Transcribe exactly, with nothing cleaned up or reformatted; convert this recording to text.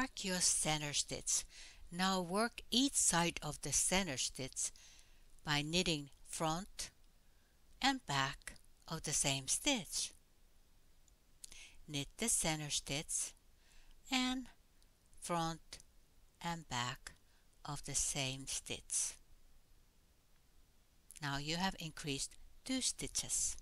mark your center stitch. Now work each side of the center stitch by knitting front and back of the same stitch. Knit the center stitch and front and back of the same stitch. Now you have increased two stitches.